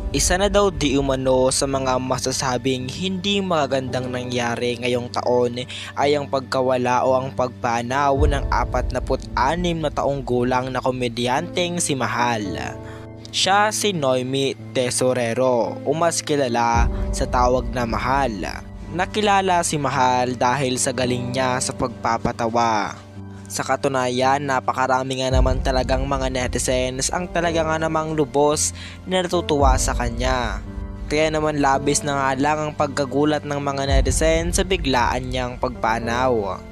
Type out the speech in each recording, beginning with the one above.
Isa na daw di umano sa mga masasabing hindi magagandang nangyari ngayong taon ay ang pagkawala o ang pagpanaw ng 46 na taong gulang na komedyanteng si Mahal. Siya si Noemi Tesorero o mas kilala sa tawag na Mahal. Nakilala si Mahal dahil sa galing niya sa pagpapatawa. Sa katunayan, napakarami nga naman talagang mga netizens ang talaga nga namang lubos na natutuwa sa kanya. Kaya naman labis na nga lang ang pagkagulat ng mga netizens sa biglaan niyang pagpanaw.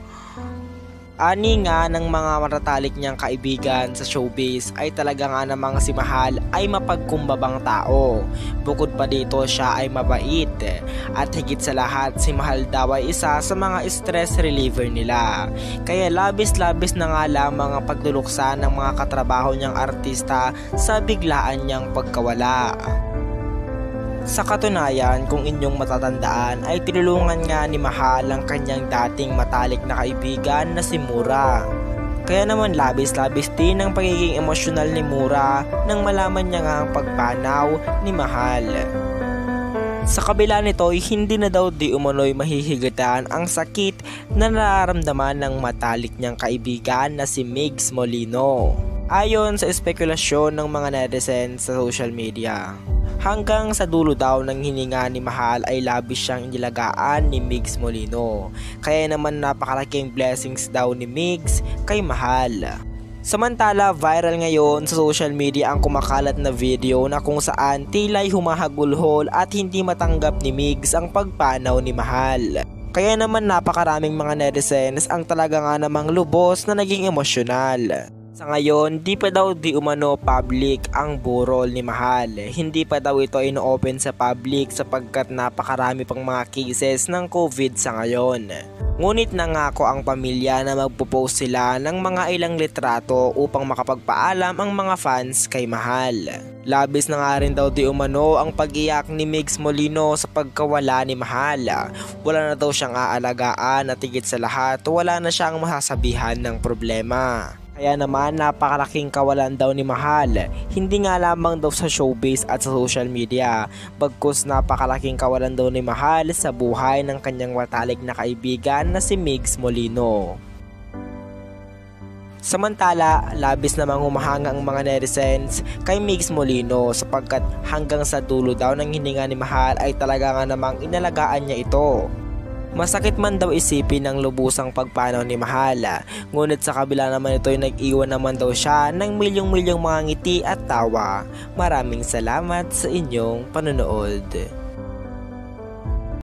Ani nga ng mga matatalik niyang kaibigan sa showbiz ay talaga nga namang si Mahal ay mapagkumbabang tao. Bukod pa dito siya ay mabait. At higit sa lahat, si Mahal daw ay isa sa mga stress reliever nila. Kaya labis-labis na nga lamang ang pagduluksa ng mga katrabaho niyang artista sa biglaan niyang pagkawala. Sa katunayan, kung inyong matatandaan ay tinulungan nga ni Mahal ang kanyang dating matalik na kaibigan na si Mura. Kaya naman labis-labis din ang pagiging emosyonal ni Mura nang malaman niya nga ang pagpanaw ni Mahal. Sa kabila nito ay hindi na daw di umano'y mahihigatan ang sakit na nararamdaman ng matalik niyang kaibigan na si Migs Molino. Ayon sa espekulasyon ng mga netizens sa social media. Hanggang sa dulo daw ng hininga ni Mahal ay labis siyang inilagaan ni Migs Molino. Kaya naman napakalaking blessings daw ni Migs kay Mahal. Samantala, viral ngayon sa social media ang kumakalat na video na kung saan tila'y humahagulhol at hindi matanggap ni Migs ang pagpanaw ni Mahal. Kaya naman napakaraming mga netizens ang talaga nga namang lubos na naging emosyonal. Sa ngayon, di pa daw di umano public ang burol ni Mahal. Hindi pa daw ito ino-open sa public sapagkat napakarami pang mga cases ng COVID sa ngayon. Ngunit nangako ang pamilya na magpo-post sila ng mga ilang litrato upang makapagpaalam ang mga fans kay Mahal. Labis na nga rin daw di umano ang pag-iyak ni Migs Molino sa pagkawala ni Mahal. Wala na daw siyang aalagaan at higit sa lahat, wala na siyang masasabihan ng problema. Kaya naman napakalaking kawalan daw ni Mahal, hindi nga lamang daw sa showbiz at sa social media, bagkus napakalaking kawalan daw ni Mahal sa buhay ng kanyang matalik na kaibigan na si Migs Molino. Samantala, labis namang humahanga ang mga netizens kay Migs Molino sapagkat hanggang sa dulo daw ng hininga ni Mahal ay talaga nga namang inalagaan niya ito. Masakit man daw isipin ang lubusang pagpanaw ni Mahal, ngunit sa kabila naman ito ay nag-iwan naman daw siya ng milyong-milyong mga ngiti at tawa. Maraming salamat sa inyong panonood.